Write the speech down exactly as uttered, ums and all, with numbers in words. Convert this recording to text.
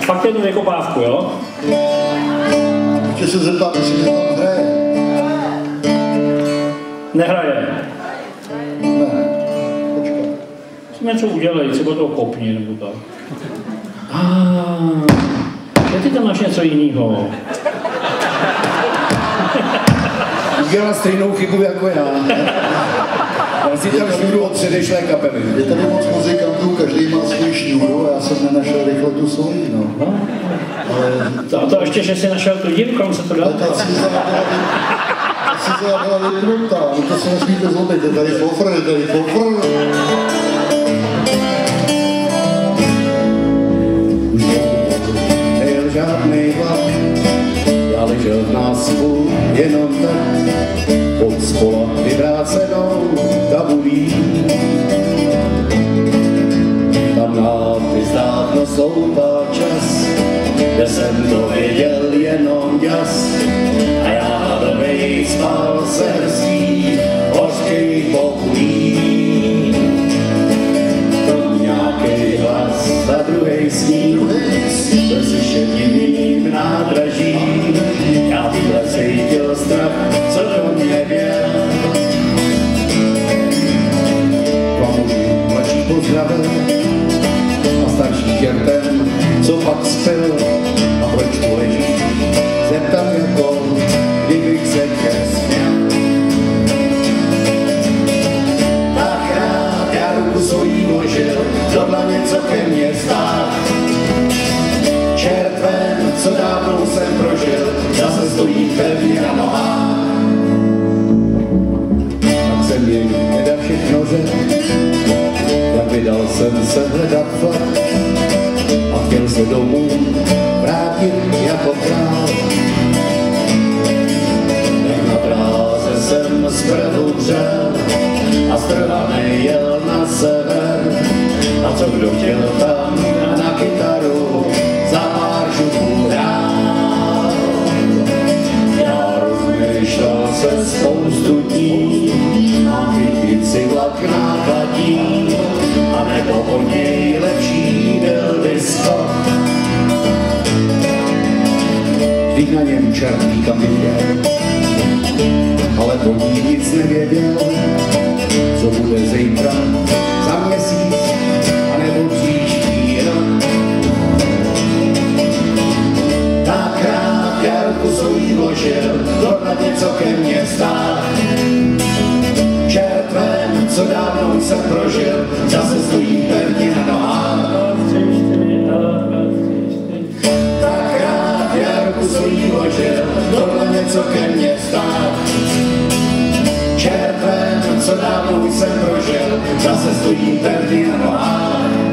Fakt jednu vykopávku, jo? Chtěl se zeptat, jestli mě tam hraje. Nehraje. Ne, počkej. Si něco udělej, třeba to kopni nebo tak. Ah, že ty tam máš něco jiného. Udělal stejnou chybu jako já. Já si tam šňůru od předešlé kapely. Je tady moc muzikantů, každý má svůj šňůru a já jsem nenašel rychle tu svoji, no. No. Ale... To, a to ještě, že jsi našel tu dívku, kam se to dá? Ale ta Ciza byla vypnutá, no to se nesmíte zlobit, je tady fofr, je tady fofr. Nejel žádnej vlak, já ležel v náspu jenom tak, pod spola vyvrácenou tabulí. Tam nápis dávno sloupá čas, kde jsem to věděl jenom jas. A já hladovej spal se hrstí hořkých bokulí. To nějaký hlas a druhej sníh, byl slyšet jiným nádraží. Já týhle cítil strach, co do mě běl. Klamouží mladší pozdravil a starší čertem, co pak spil. A proč tu ležíš? Zeptal jako, kdybych se tě směl. Tak rád já ruku svojí vložil, tohle něco ke mně stát. Červen, co dávno jsem prožil, zase stojí pevně na nohách. Tak jsem jej nedal všechno řek, jak vydal jsem se hledat flak. A chtěl se domů vrátit jako král. Jak na dráze jsem zprvu dřel a strhanej jel na sever. A co kdo chtěl tam na kytaru za pár župů hrál. Já rozmýšlel se spoustu dní, mám chytit si vlak nákladní, a nebo o něj lepší byl disco. Vždyť na něm černý kam viděl, ale to ní nic nevěděl, co bude zítra, za měsíc, anebo příští rok. Tak rád já ruku svojí vložil, tohle něco ke mně stát. Červen, co dávno jsem prožil, zase stojí pevně na nohách. Tak rád já ruku svojí vložil, tohle něco ke mně stát. Červen, co dávno jsem prožil, zase stojí pevně na nohách.